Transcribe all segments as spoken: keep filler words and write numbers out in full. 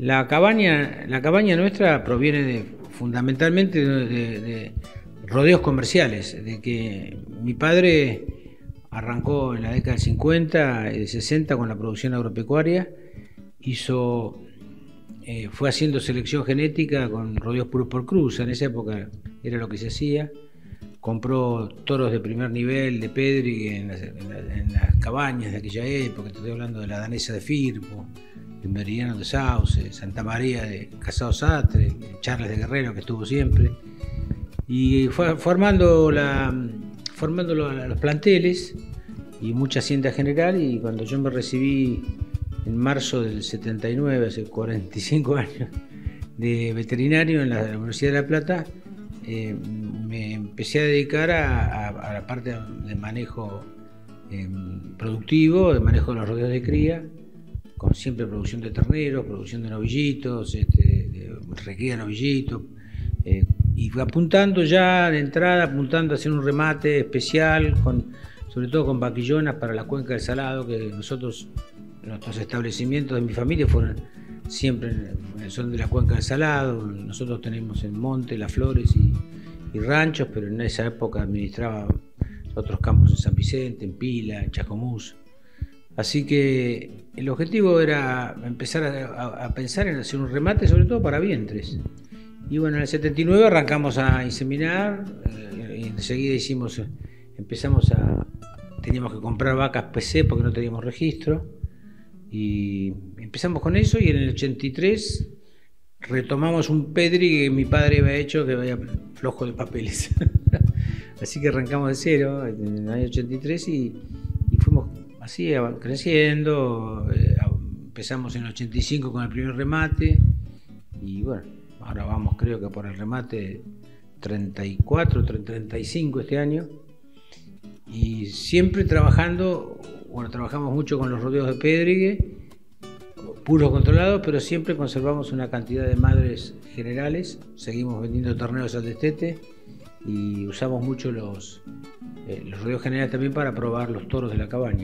La cabaña, la cabaña nuestra proviene de, fundamentalmente de, de, de rodeos comerciales, de que mi padre arrancó en la década del cincuenta y del sesenta con la producción agropecuaria, hizo, eh, fue haciendo selección genética con rodeos puros por cruza, en esa época era lo que se hacía, compró toros de primer nivel de Pedri en las, en, la, en las cabañas de aquella época, estoy hablando de la danesa de Firpo, el Meridiano de Sauce, Santa María de Casado Sastre, Charles de Guerrero, que estuvo siempre, y fue formando, la, formando los planteles y mucha hacienda general. Y cuando yo me recibí en marzo del setenta y nueve, hace cuarenta y cinco años, de veterinario en la Universidad de La Plata, eh, me empecé a dedicar a, a, a la parte de manejo eh, productivo, de manejo de los rodeos de cría, con siempre producción de terneros, producción de novillitos, este, de recría de novillitos, eh, y apuntando ya de entrada, apuntando a hacer un remate especial, con, sobre todo con vaquillonas para la cuenca del Salado, que nosotros, nuestros establecimientos de mi familia fueron siempre, son de la cuenca del Salado. Nosotros tenemos en Monte, Las Flores y, y ranchos, pero en esa época administraba otros campos en San Vicente, en Pila, en Chascomús. Así que el objetivo era empezar a, a pensar en hacer un remate, sobre todo para vientres. Y bueno, en el setenta y nueve arrancamos a inseminar, eh, y enseguida hicimos, empezamos a, teníamos que comprar vacas P C porque no teníamos registro, y empezamos con eso. Y en el ochenta y tres retomamos un Pedri que mi padre había hecho, que había flojo de papeles. Así que arrancamos de cero en el año ochenta y tres y, y fuimos así creciendo. Eh, empezamos en el ochenta y cinco con el primer remate y bueno, ahora vamos creo que por el remate treinta y cuatro, treinta y cinco este año, y siempre trabajando, bueno, trabajamos mucho con los rodeos de Pedrigue, puros controlados, pero siempre conservamos una cantidad de madres generales, seguimos vendiendo terneros al destete y usamos mucho los, eh, los rodeos generales también para probar los toros de la cabaña.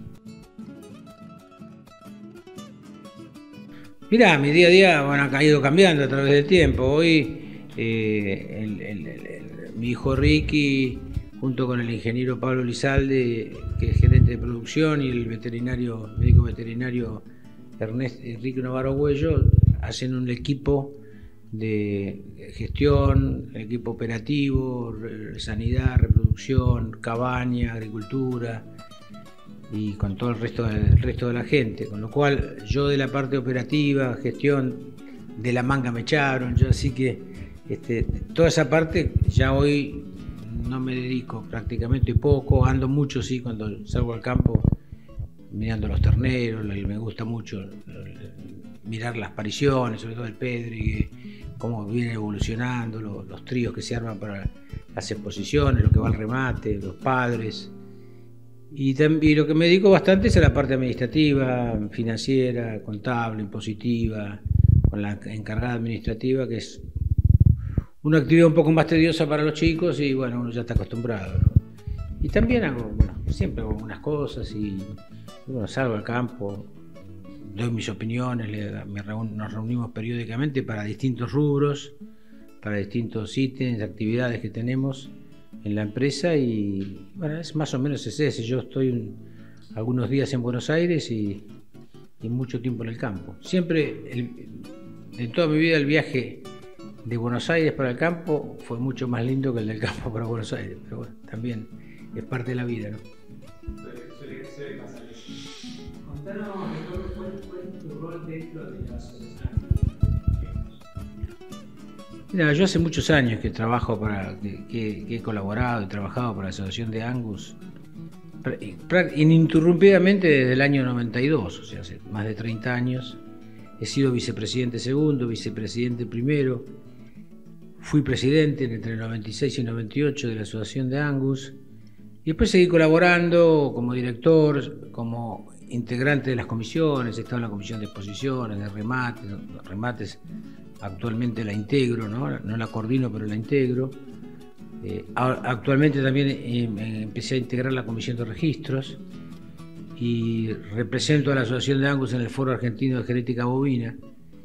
Mirá, mi día a día, bueno, ha ido cambiando a través del tiempo. Hoy eh, el, el, el, el, mi hijo Ricky, junto con el ingeniero Pablo Lizalde, que es gerente de producción, y el veterinario, médico veterinario Ernesto Enrique Navarro Güello, hacen un equipo de gestión, equipo operativo, sanidad, reproducción, cabaña, agricultura, y con todo el resto, el resto de la gente, con lo cual yo de la parte operativa, gestión, de la manga me echaron, yo así que este, toda esa parte ya hoy no me dedico prácticamente poco, ando mucho sí cuando salgo al campo mirando los terneros, me gusta mucho mirar las pariciones, sobre todo el Pedri, cómo viene evolucionando, los, los tríos que se arman para las exposiciones, lo que va al remate, los padres. Y, y lo que me dedico bastante es a la parte administrativa, financiera, contable, impositiva, con la encargada administrativa, que es una actividad un poco más tediosa para los chicos y bueno, uno ya está acostumbrado, ¿no? Y también hago, bueno, siempre hago unas cosas y bueno, salgo al campo, doy mis opiniones, le, me reun, nos reunimos periódicamente para distintos rubros, para distintos ítems, actividades que tenemos en la empresa y bueno, es más o menos es ese. Yo estoy un, algunos días en Buenos Aires y, y mucho tiempo en el campo. Siempre, el, en toda mi vida, el viaje de Buenos Aires para el campo fue mucho más lindo que el del campo para Buenos Aires, pero bueno, también es parte de la vida, ¿no? Suele, suele pasar eso. Contanos, ¿cuál, cuál es tu rol dentro de la asociación? Mira, yo hace muchos años que trabajo para, que, que, que he colaborado y trabajado para la Asociación de Angus, ininterrumpidamente desde el año noventa y dos, o sea, hace más de treinta años. He sido vicepresidente segundo, vicepresidente primero, fui presidente entre el noventa y seis y el noventa y ocho de la Asociación de Angus, y después seguí colaborando como director, como integrante de las comisiones, he estado en la comisión de exposiciones, de remates, remates. Actualmente la integro, ¿no? No la coordino, pero la integro. Eh, actualmente también eh, empecé a integrar la comisión de registros y represento a la Asociación de Angus en el Foro Argentino de Genética Bovina.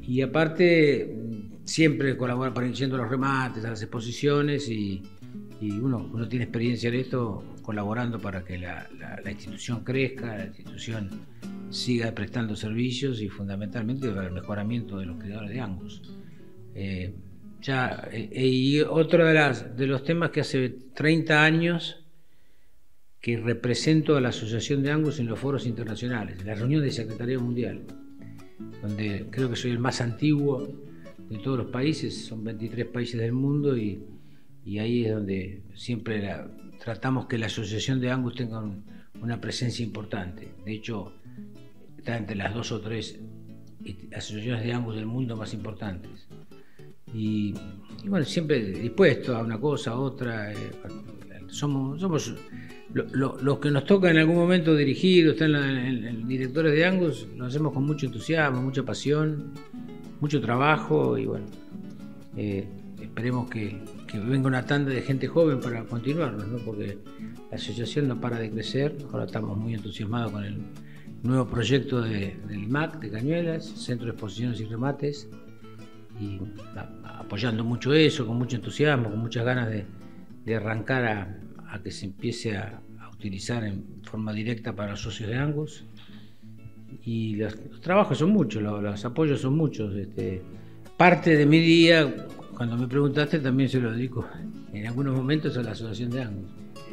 y aparte siempre colabora apareciendo los remates, a las exposiciones y, y uno, uno tiene experiencia en esto colaborando para que la, la, la institución crezca, la institución siga prestando servicios y fundamentalmente para el mejoramiento de los criadores de Angus. Eh, ya, eh, y otro de, las, de los temas que hace treinta años que represento a la Asociación de Angus en los foros internacionales, la reunión de Secretaría Mundial, donde creo que soy el más antiguo de todos los países, son veintitrés países del mundo y, y ahí es donde siempre la, tratamos que la Asociación de Angus tenga un, una presencia importante. De hecho, está entre las dos o tres asociaciones de Angus del mundo más importantes. Y, y bueno, siempre dispuesto a una cosa, a otra. Eh, somos somos lo, lo, los que nos toca en algún momento dirigir o estar en, en, en directores de Angus, lo hacemos con mucho entusiasmo, mucha pasión, mucho trabajo y bueno, eh, esperemos que, que venga una tanda de gente joven para continuarnos, ¿no? Porque la asociación no para de crecer. Ahora estamos muy entusiasmados con el nuevo proyecto de, del I M A C de Cañuelas, Centro de Exposiciones y Remates, y a, apoyando mucho eso, con mucho entusiasmo, con muchas ganas de, de arrancar a, a que se empiece a, a utilizar en forma directa para los socios de Angus. Y los, los trabajos son muchos, los, los apoyos son muchos. Este, parte de mi día, cuando me preguntaste, también se lo dedico en algunos momentos a la Asociación de Angus.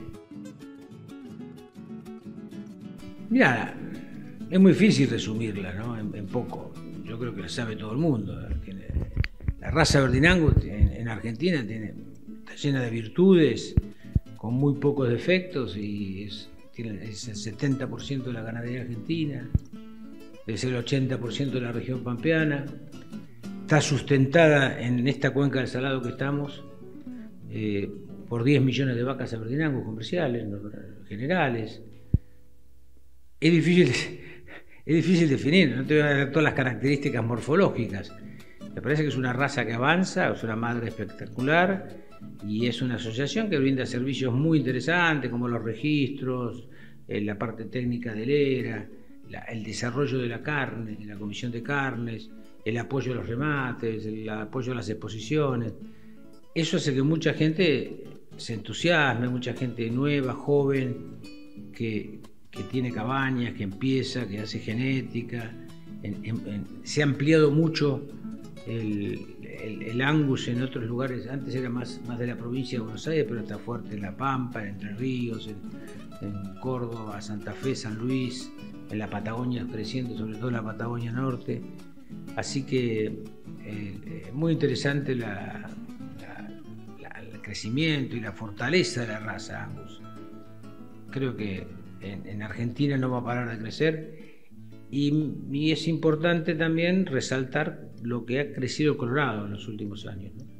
Mirá, es muy difícil resumirla, ¿no? en, en poco. Yo creo que lo sabe todo el mundo. Tiene, la raza Aberdeen Angus en, en Argentina tiene, está llena de virtudes, con muy pocos defectos, y es, tiene, es el setenta por ciento de la ganadería argentina, es el ochenta por ciento de la región pampeana, está sustentada en esta cuenca del Salado que estamos eh, por diez millones de vacas Aberdeen Angus comerciales, generales. Es difícil, es difícil definir, no te voy a dar todas las características morfológicas. Me parece que es una raza que avanza, es una madre espectacular y es una asociación que brinda servicios muy interesantes como los registros, eh, la parte técnica del E R A, la, el desarrollo de la carne, la comisión de carnes, el apoyo a los remates, el apoyo a las exposiciones. Eso hace que mucha gente se entusiasme, mucha gente nueva, joven, que... que tiene cabañas, que empieza, que hace genética. En, en, en, se ha ampliado mucho el, el, el Angus en otros lugares. Antes era más, más de la provincia de Buenos Aires, pero está fuerte en La Pampa, en Entre Ríos, en, en Córdoba, Santa Fe, San Luis, en la Patagonia creciendo, sobre todo en la Patagonia Norte. Así que eh, muy interesante la, la, la, el crecimiento y la fortaleza de la raza Angus. Creo que En, en Argentina no va a parar de crecer y, y es importante también resaltar lo que ha crecido el Colorado en los últimos años, ¿no?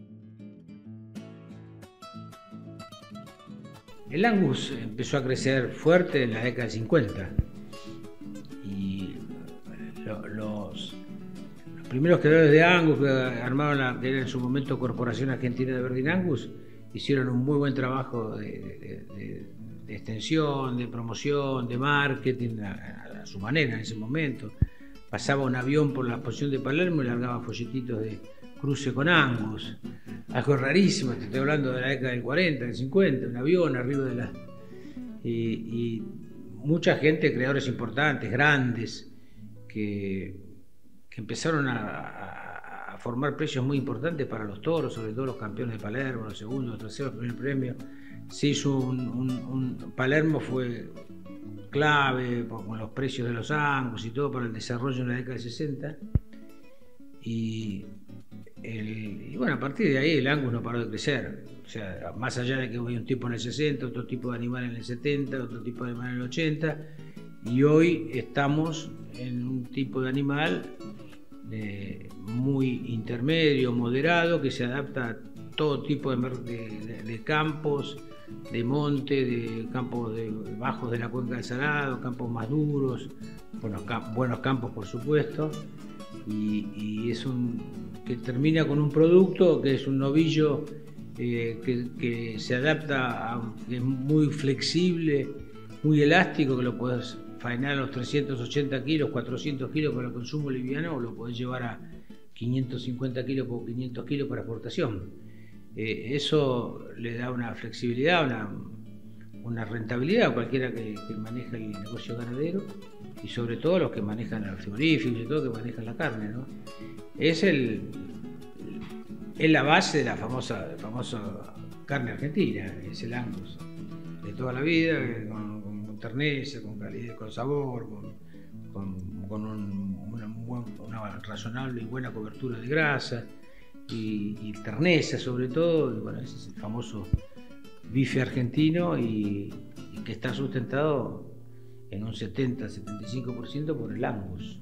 El Angus empezó a crecer fuerte en la década del cincuenta y lo, los, los primeros creadores de Angus que armaron la, que era en su momento Corporación Argentina de Aberdeen Angus, hicieron un muy buen trabajo de, de, de de extensión, de promoción, de marketing, a, a su manera en ese momento. Pasaba un avión por la exposición de Palermo y largaba folletitos de cruce con Angus. Algo rarísimo, te estoy hablando de la década del cuarenta, del cincuenta, un avión arriba de la... Y, y mucha gente, creadores importantes, grandes, que, que empezaron a, a, a formar precios muy importantes para los toros, sobre todo los campeones de Palermo, los segundos, los terceros, primer premio. Se hizo un, un, un Palermo fue clave con los precios de los Angus y todo para el desarrollo en la década del sesenta y, el, y bueno, a partir de ahí el Angus no paró de crecer, o sea, más allá de que hubo un tipo en el sesenta, otro tipo de animal en el setenta, otro tipo de animal en el ochenta y hoy estamos en un tipo de animal eh, muy intermedio, moderado, que se adapta a todo tipo de, de, de campos, de monte, de campos de, bajos de la cuenca del Salado, campos más duros, buenos, buenos campos por supuesto, y, y es un que termina con un producto que es un novillo eh, que, que se adapta, a, que es muy flexible, muy elástico, que lo puedes faenar a los trescientos ochenta kilos, cuatrocientos kilos para el consumo liviano, o lo podés llevar a quinientos cincuenta kilos por quinientos kilos para exportación. Eh, eso le da una flexibilidad, una, una rentabilidad a cualquiera que, que maneja el negocio ganadero, y sobre todo a los que manejan el frigorífico y todo que manejan la carne, ¿no? Es, el, es la base de la famosa, famosa carne argentina, es el Angus, de toda la vida, con, con, con terneza, con calidad, con sabor, con, con, con un, una, una razonable y buena cobertura de grasa y, y terneza sobre todo. Y bueno, ese es el famoso bife argentino, y, y que está sustentado en un setenta a setenta y cinco por ciento por el Angus.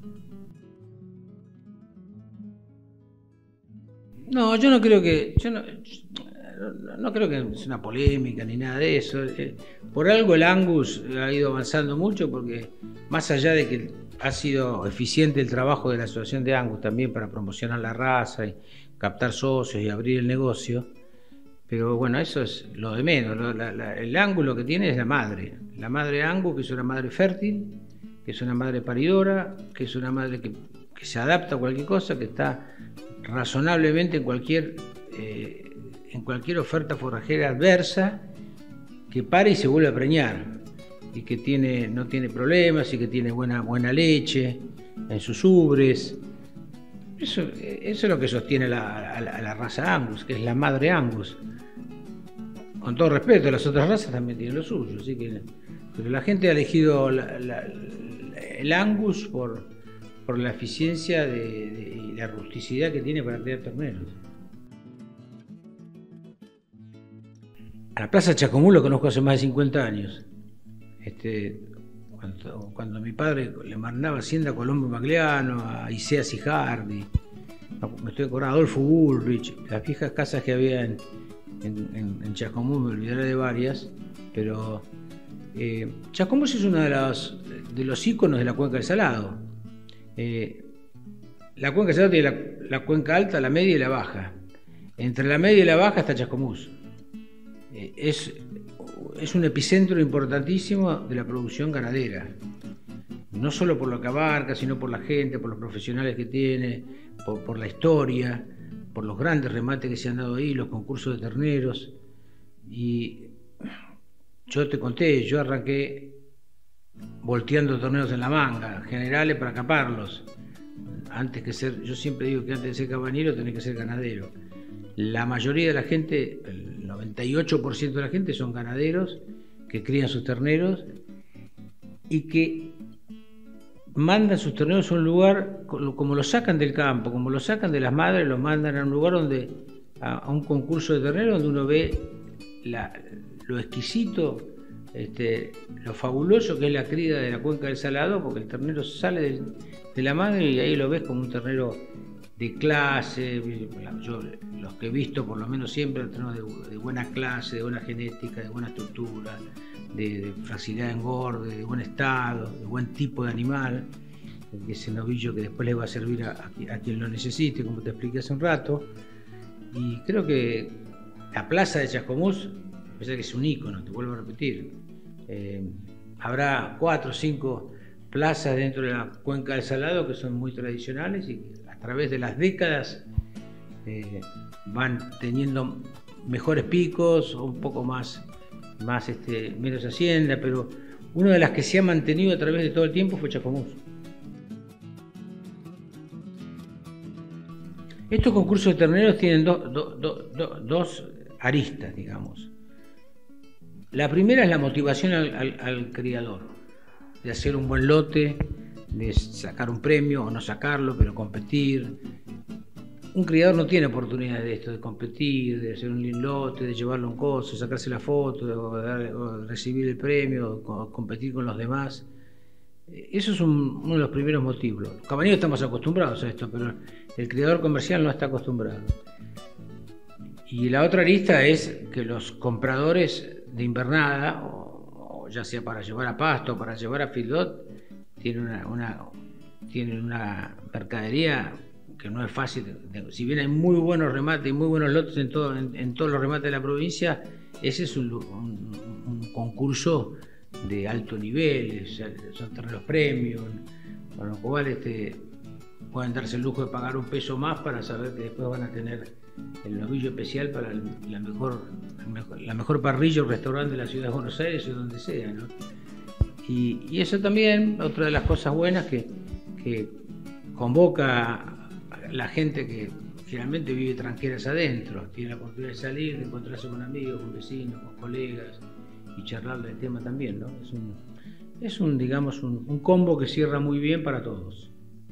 No, yo no creo que yo no, no, no creo que sea una polémica ni nada de eso. Por algo el Angus ha ido avanzando mucho, porque más allá de que ha sido eficiente el trabajo de la Asociación de Angus también para promocionar la raza y captar socios y abrir el negocio, pero bueno, eso es lo de menos. La, la, el Angus lo que tiene es la madre, la madre Angus, que es una madre fértil, que es una madre paridora, que es una madre que, que se adapta a cualquier cosa, que está razonablemente en cualquier, eh, en cualquier oferta forrajera adversa, que para y se vuelve a preñar, y que tiene, no tiene problemas, y que tiene buena, buena leche en sus ubres. Eso, eso es lo que sostiene la, a, la, a la raza Angus, que es la madre Angus. Con todo respeto, las otras razas también tienen lo suyo, así que, pero la gente ha elegido la, la, el Angus por, por la eficiencia de, de, y la rusticidad que tiene para criar terneros. A la Plaza Chascomús lo conozco hace más de cincuenta años. Este, cuando, cuando mi padre le mandaba hacienda a Colombo Magliano, a Isea Sijardi, me estoy acordando, a Adolfo Bullrich, las viejas casas que había en, en, en, en Chascomús, me olvidaré de varias, pero eh, Chascomús es uno de los, de los íconos de la cuenca del Salado. Eh, la cuenca del Salado tiene la, la cuenca alta, la media y la baja. Entre la media y la baja está Chascomús. Eh, es, es un epicentro importantísimo de la producción ganadera, no solo por lo que abarca, sino por la gente, por los profesionales que tiene, por, por la historia, por los grandes remates que se han dado ahí, los concursos de terneros. Y yo te conté, yo arranqué volteando torneos en la manga, generales para caparlos. Antes que ser, yo siempre digo que antes de ser cabañero tenés que ser ganadero. La mayoría de la gente, el noventa y ocho por ciento de la gente son ganaderos que crían sus terneros y que mandan sus terneros a un lugar, como los sacan del campo, como los sacan de las madres, los mandan a un lugar donde, a, a un concurso de terneros donde uno ve la, lo exquisito, este, lo fabuloso que es la cría de la cuenca del Salado, porque el ternero sale de, de la madre y ahí lo ves como un ternero de clase. Yo, los que he visto por lo menos siempre, terneros de, de buena clase, de buena genética, de buena estructura, de, de facilidad de engorde, de buen estado, de buen tipo de animal, ese novillo que después le va a servir a, a, a quien lo necesite, como te expliqué hace un rato. Y creo que la plaza de Chascomús, a pesar que es un ícono, te vuelvo a repetir, eh, habrá cuatro o cinco plazas dentro de la cuenca del Salado que son muy tradicionales y que a través de las décadas eh, van teniendo mejores picos o un poco más, más este, menos hacienda, pero una de las que se ha mantenido a través de todo el tiempo fue Chascomús. Estos concursos de terneros tienen do, do, do, do, dos aristas, digamos. La primera es la motivación al, al, al criador, de hacer un buen lote, de sacar un premio o no sacarlo, pero competir. Un criador no tiene oportunidad de esto, de competir, de hacer un lindo lote, de llevarlo a un coso, sacarse la foto, o, dar, o recibir el premio, o competir con los demás. Eso es un, uno de los primeros motivos. Los cabañeros estamos acostumbrados a esto, pero el criador comercial no está acostumbrado. Y la otra arista es que los compradores de invernada, o, o ya sea para llevar a pasto o para llevar a feedlot, tienen una, una, tienen una mercadería que no es fácil. Si bien hay muy buenos remates y muy buenos lotes en, todo, en, en todos los remates de la provincia, ese es un, un, un concurso de alto nivel, son terrenos premium, con lo cual este, pueden darse el lujo de pagar un peso más para saber que después van a tener el novillo especial para el, la, mejor, la mejor parrilla o restaurante de la ciudad de Buenos Aires o donde sea, ¿no? Y, y eso también, otra de las cosas buenas que, que convoca a la gente que generalmente vive tranqueras adentro, tiene la oportunidad de salir, de encontrarse con amigos, con vecinos, con colegas y charlar del tema también, ¿no? Es un, es un digamos, un, un combo que cierra muy bien para todos.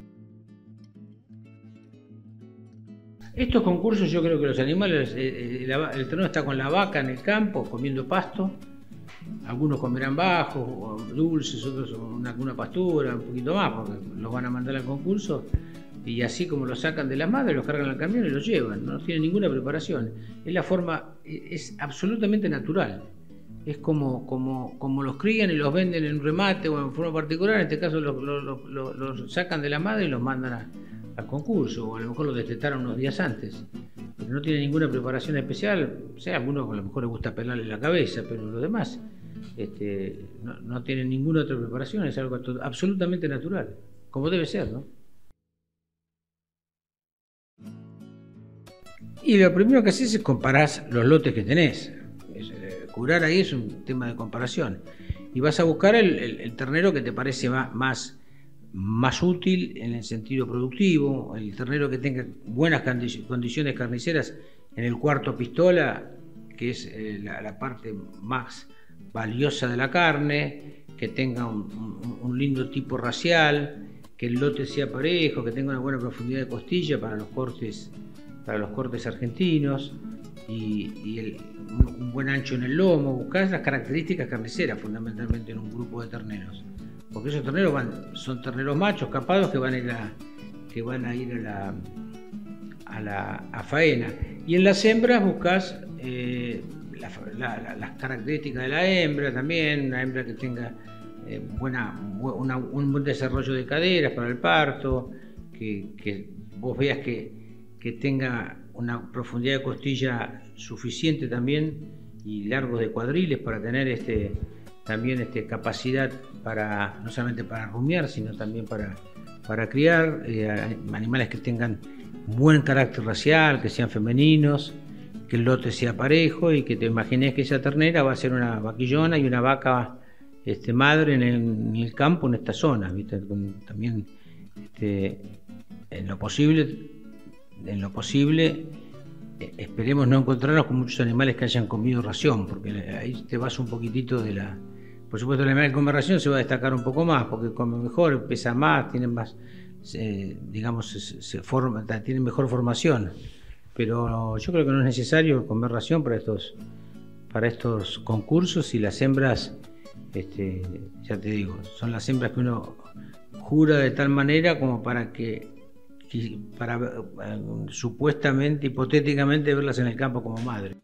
Estos concursos, yo creo que los animales, eh, el, el terreno está con la vaca en el campo, comiendo pasto. Algunos comerán bajos, o dulces, otros una, una pastura, un poquito más, porque los van a mandar al concurso. Y así como los sacan de las madres, los cargan al camión y los llevan. No tienen ninguna preparación. Es la forma, es absolutamente natural. Es como, como, como los crían y los venden en remate o en forma particular. En este caso los, los, los, los sacan de la madre y los mandan a, al concurso. O a lo mejor los destetaron unos días antes. Pero no tiene ninguna preparación especial. O sea, a algunos a lo mejor les gusta pelarle la cabeza, pero los demás este, no, no tienen ninguna otra preparación. Es algo absolutamente natural, como debe ser, ¿no? Y lo primero que haces es comparar los lotes que tenés. Es, eh, curar ahí es un tema de comparación. Y vas a buscar el, el, el ternero que te parece más, más, más útil en el sentido productivo, el ternero que tenga buenas condiciones carniceras en el cuarto pistola, que es eh, la, la parte más valiosa de la carne, que tenga un, un, un lindo tipo racial, que el lote sea parejo, que tenga una buena profundidad de costilla para los cortes para los cortes argentinos y, y el, un, un buen ancho en el lomo. Buscar las características carniceras fundamentalmente en un grupo de terneros, porque esos terneros van, son terneros machos capados que van a ir a, que van a, ir a la a la a faena, y en las hembras buscas eh, la, la, la, las características de la hembra también, una hembra que tenga eh, buena, una, un buen desarrollo de caderas para el parto, que, que vos veas que que tenga una profundidad de costilla suficiente también y largos de cuadriles para tener este, también este, capacidad para, no solamente para rumiar, sino también para, para criar eh, animales que tengan buen carácter racial, que sean femeninos, que el lote sea parejo y que te imagines que esa ternera va a ser una vaquillona y una vaca este, madre en el, en el campo, en esta zona, ¿viste? También este, en lo posible en lo posible eh, esperemos no encontrarnos con muchos animales que hayan comido ración, porque ahí te vas un poquitito de la... Por supuesto el animal que come ración se va a destacar un poco más, porque come mejor, pesa más, tiene más, eh, digamos, se, se forma, tiene mejor formación, pero yo creo que no es necesario comer ración para estos, para estos concursos, y las hembras, este, ya te digo, son las hembras que uno jura de tal manera como para que para uh, supuestamente, hipotéticamente, verlas en el campo como madre.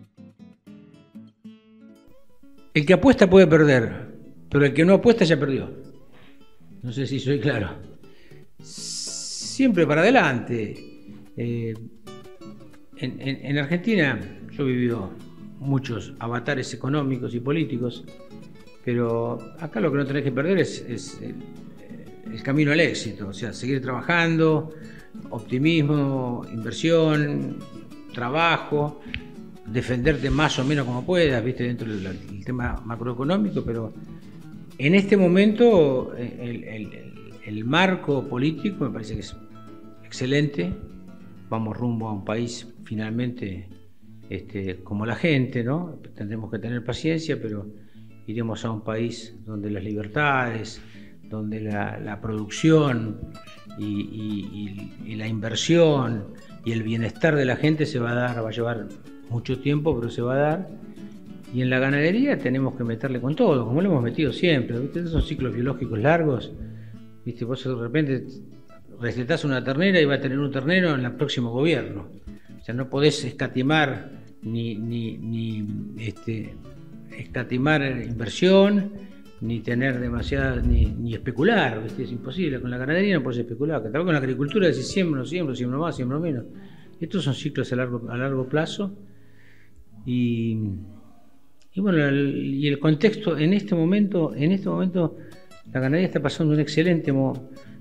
El que apuesta puede perder, pero el que no apuesta ya perdió. No sé si soy claro. Siempre para adelante. Eh, en, en, en Argentina yo he vivido muchos avatares económicos y políticos, pero acá lo que no tenés que perder es, es el, el camino al éxito, o sea, seguir trabajando, optimismo, inversión, trabajo, defenderte más o menos como puedas, viste, dentro del, del tema macroeconómico, pero en este momento el, el, el marco político me parece que es excelente. Vamos rumbo a un país finalmente este, como la gente, ¿no? Tendremos que tener paciencia, pero iremos a un país donde las libertades, donde la, la producción y, y, y, y la inversión y el bienestar de la gente se va a dar, va a llevar mucho tiempo, pero se va a dar. Y en la ganadería tenemos que meterle con todo, como lo hemos metido siempre, ¿viste? Esos son ciclos biológicos largos, ¿viste? Vos de repente recetás una ternera y va a tener un ternero en el próximo gobierno. O sea, no podés escatimar ni, ni, ni este, escatimar inversión, ni tener demasiada, ni, ni especular, ¿viste? Es imposible. Con la ganadería no puedes especular. También con la agricultura decís siembro, siembro, siembro más, siembro menos. Estos son ciclos a largo, a largo plazo. Y, y bueno, el, y el contexto en este momento, en este momento la ganadería está pasando un excelente mo,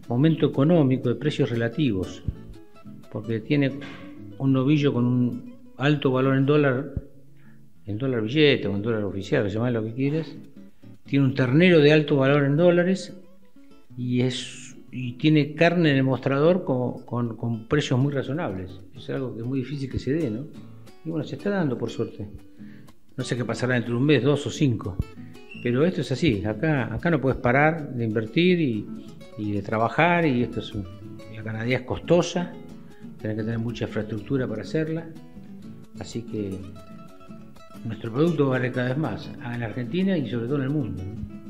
momento económico, de precios relativos, porque tiene un novillo con un alto valor en dólar, en dólar billete o en dólar oficial, llamás lo que quieras, tiene un ternero de alto valor en dólares y es y tiene carne en el mostrador con, con, con precios muy razonables. Es algo que es muy difícil que se dé, ¿no? Y bueno, se está dando por suerte. No sé qué pasará dentro de un mes, dos o cinco. Pero esto es así, acá, acá no puedes parar de invertir y, y de trabajar, y esto es un, la ganadería es costosa, tenés que tener mucha infraestructura para hacerla, así que nuestro producto vale cada vez más, en la Argentina y sobre todo en el mundo, ¿no?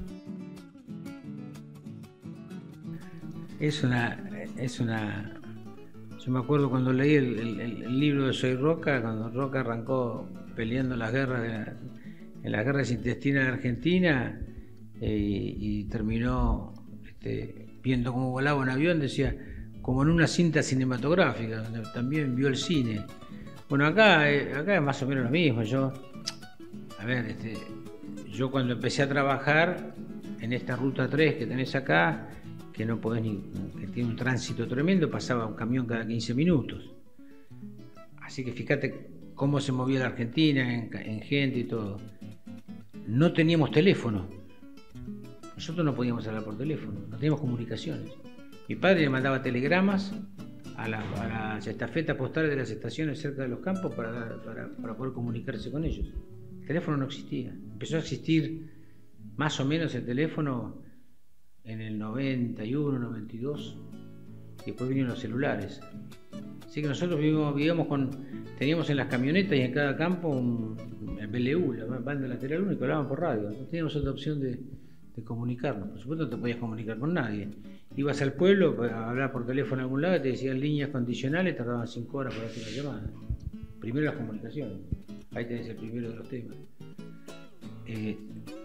Es una, es una, yo me acuerdo cuando leí el, el, el libro de Soy Roca, cuando Roca arrancó peleando las guerras de la, en las guerras intestinas de Argentina, eh, y, y terminó este, viendo cómo volaba un avión, decía, como en una cinta cinematográfica, donde también vio el cine. Bueno, acá, eh, acá es más o menos lo mismo. Yo, a ver, este, yo cuando empecé a trabajar en esta ruta tres que tenés acá, que no podés ni, que tiene un tránsito tremendo, pasaba un camión cada quince minutos. Así que fíjate cómo se movía la Argentina en, en gente y todo. No teníamos teléfono. Nosotros no podíamos hablar por teléfono, no teníamos comunicaciones. Mi padre le mandaba telegramas a, la, a las estafetas postales de las estaciones cerca de los campos para, para, para poder comunicarse con ellos. El teléfono no existía. Empezó a existir más o menos el teléfono en el noventa y uno, noventa y dos, y después vinieron los celulares. Así que nosotros vivíamos, vivíamos con, teníamos en las camionetas y en cada campo un, el B L U, la banda lateral única, que hablaban por radio. No teníamos otra opción de, de comunicarnos. Por supuesto no te podías comunicar con nadie. Ibas al pueblo a hablar por teléfono a algún lado, te decían líneas condicionales, tardaban cinco horas para hacer una llamada. Primero las comunicaciones. Ahí tenés el primero de los temas. Eh,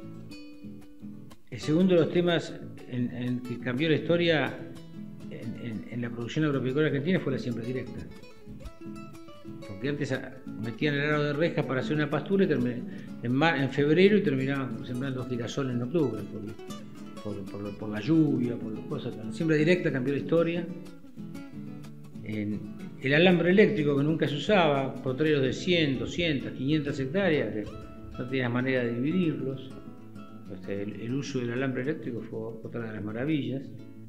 el segundo de los temas en, en que cambió la historia en, en, en la producción agropecuaria argentina fue la siembra directa. Porque antes metían el aro de rejas para hacer una pastura y termin, en, mar, en febrero y terminaban sembrando girasol en octubre, por, por, por, por la lluvia, por las cosas. La siembra directa cambió la historia. En, el alambre eléctrico que nunca se usaba, potreros de cien, doscientas, quinientas hectáreas, que no tenías manera de dividirlos. El, el uso del alambre eléctrico fue otra de las maravillas.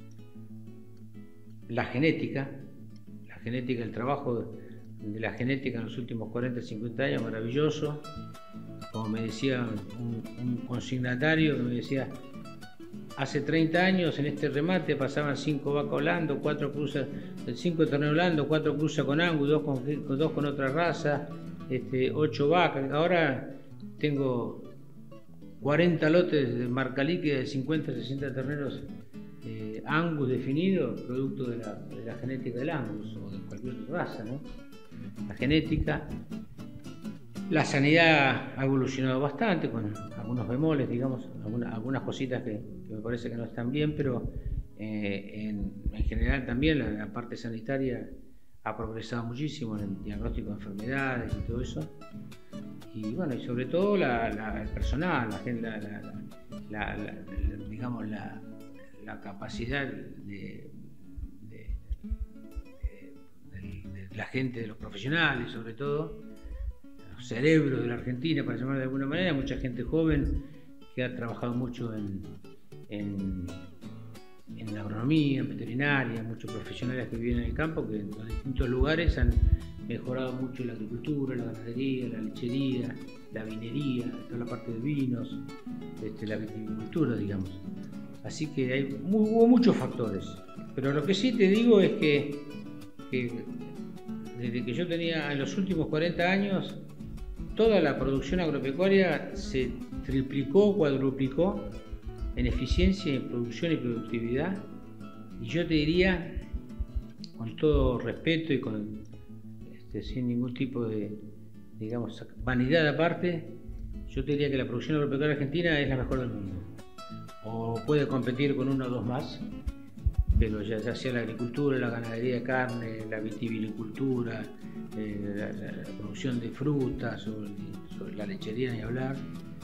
La genética, la genética, el trabajo de, de la genética en los últimos cuarenta, cincuenta años, maravilloso. Como me decía un, un consignatario que me decía, hace treinta años en este remate pasaban cinco vacas holando, cuatro cruzas, cinco terneros holando, cuatro cruzas con Angus, dos con, dos con otra raza, este, ocho vacas. Ahora tengo cuarenta lotes de marca líquida de cincuenta, sesenta terneros eh, Angus definidos, producto de la, de la genética del Angus o de cualquier otra raza, ¿no? La genética. La sanidad ha evolucionado bastante, con algunos bemoles, digamos, algunas, algunas cositas que, que me parece que no están bien, pero eh, en, en general también la, la parte sanitaria ha progresado muchísimo en el diagnóstico de enfermedades y todo eso. Y bueno, y sobre todo la, la, el personal, la, la, la, la, la, la, digamos, la, la capacidad de, de, de, de, de la gente, de los profesionales, sobre todo, los cerebros de la Argentina, para llamarlo de alguna manera, mucha gente joven que ha trabajado mucho en, en, en agronomía, en veterinaria, muchos profesionales que viven en el campo, que en los distintos lugares han mejorado mucho la agricultura, la ganadería, la lechería, la vinería, toda la parte de vinos, este, la viticultura, digamos. Así que hay, hubo muchos factores. Pero lo que sí te digo es que, que desde que yo tenía, en los últimos cuarenta años, toda la producción agropecuaria se triplicó, cuadruplicó en eficiencia, en producción y productividad. Y yo te diría, con todo respeto y con Este, sin ningún tipo de, digamos, vanidad aparte, yo te diría que la producción agropecuaria argentina es la mejor del mundo. O puede competir con uno o dos más, pero ya, ya sea la agricultura, la ganadería de carne, la vitivinicultura, eh, la, la, la producción de frutas, o, sobre la lechería ni hablar,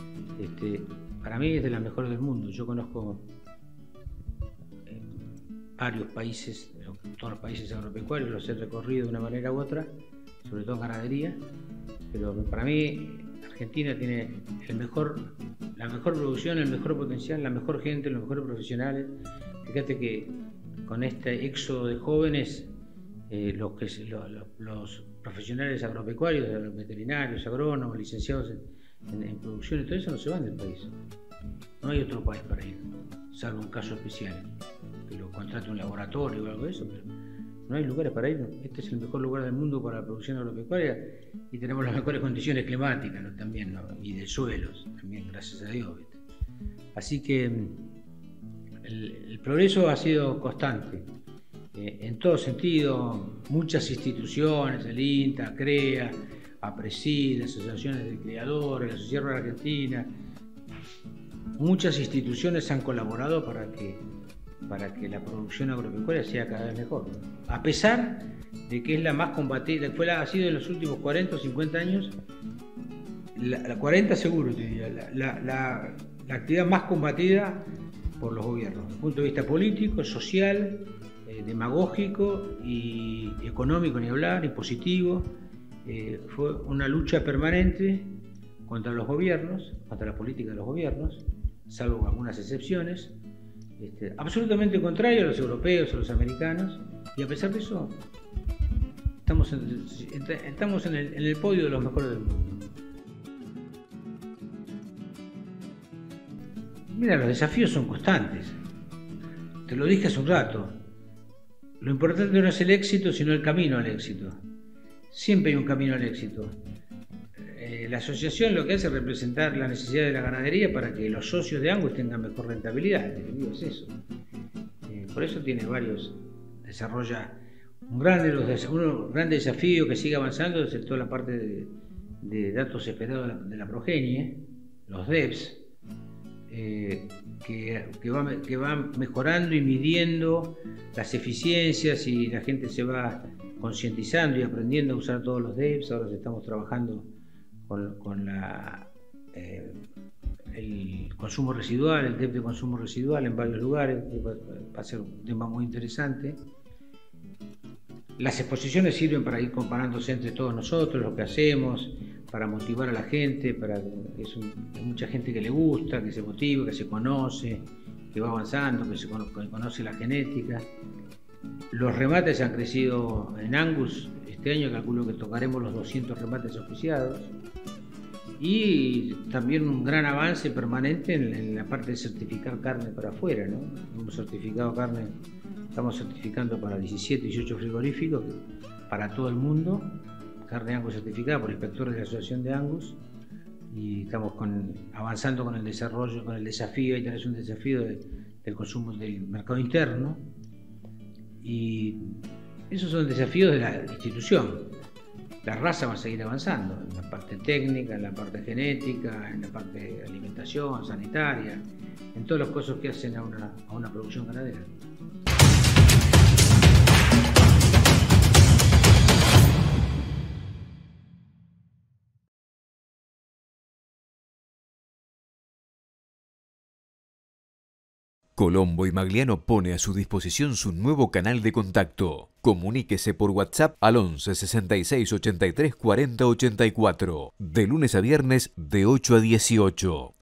este, para mí es de las mejores del mundo. Yo conozco eh, varios países, todos los países agropecuarios, los he recorrido de una manera u otra, sobre todo en ganadería, pero para mí Argentina tiene el mejor, la mejor producción, el mejor potencial, la mejor gente, los mejores profesionales. Fíjate que con este éxodo de jóvenes, eh, los, que, los, los profesionales agropecuarios, los veterinarios, agrónomos, licenciados en, en, en producción y todo eso no se van del país. No hay otro país para ir, salvo un caso especial, que lo contrate un laboratorio o algo de eso, pero no hay lugares para ir. Este es el mejor lugar del mundo para la producción agropecuaria y tenemos las mejores condiciones climáticas, ¿no? También, ¿no? Y de suelos, también, gracias a Dios, ¿viste? Así que el, el progreso ha sido constante, eh, en todo sentido. Muchas instituciones, el INTA, CREA, APRESID, asociaciones de criadores, la Sociedad Rural Argentina, muchas instituciones han colaborado para que, para que la producción agropecuaria sea cada vez mejor, ¿no? A pesar de que es la más combatida, fue la, ha sido en los últimos cuarenta o cincuenta años, la, la cuarenta seguro te diría, la, la, la, la actividad más combatida por los gobiernos, desde el punto de vista político, social, eh, demagógico y económico, ni hablar, impositivo. Eh, fue una lucha permanente contra los gobiernos, contra la política de los gobiernos, salvo algunas excepciones, este, absolutamente contrario a los europeos, a los americanos, y a pesar de eso estamos en, estamos en, el, en el podio de los mejores del mundo. Mira, los desafíos son constantes, te lo dije hace un rato, lo importante no es el éxito, sino el camino al éxito. Siempre hay un camino al éxito. La asociación lo que hace es representar la necesidad de la ganadería para que los socios de Angus tengan mejor rentabilidad. Digo, es eso. Eh, por eso tiene varios, desarrolla un gran, un gran desafío que sigue avanzando, es toda la parte de, de datos esperados de la, de la progenie, los D E P S, eh, que, que, va, que van mejorando y midiendo las eficiencias, y la gente se va concientizando y aprendiendo a usar todos los D E P S. Ahora estamos trabajando Con, con la, eh, el consumo residual, el D E P de consumo residual en varios lugares, va, va a ser un tema muy interesante. Las exposiciones sirven para ir comparándose entre todos nosotros, lo que hacemos, para motivar a la gente, para es un, hay mucha gente que le gusta, que se motiva, que se conoce, que va avanzando, que se cono, que conoce la genética. Los remates han crecido en Angus. Este año calculo que tocaremos los doscientos remates auspiciados, y también un gran avance permanente en, en la parte de certificar carne para afuera, ¿no? Hemos certificado carne, estamos certificando para diecisiete, dieciocho frigoríficos para todo el mundo, carne Angus certificada por inspectores de la Asociación de Angus, y estamos con, avanzando con el desarrollo, con el desafío, y tenés un desafío de, del consumo del mercado interno, y esos son desafíos de la institución. La raza va a seguir avanzando en la parte técnica, en la parte genética, en la parte de alimentación, sanitaria, en todas las cosas que hacen a una, a una producción ganadera. Colombo y Magliano pone a su disposición su nuevo canal de contacto. Comuníquese por WhatsApp al once sesenta y seis ochenta y tres cuarenta ochenta y cuatro, de lunes a viernes de ocho a dieciocho.